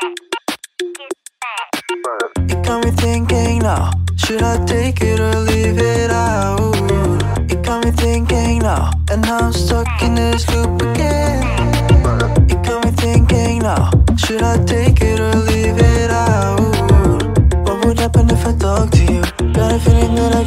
It got me thinking now, should I take it or leave it out? It got me thinking now, and now I'm stuck in this loop again. It got me thinking now, should I take it or leave it out? What would happen if I talk to you? Got a feeling that I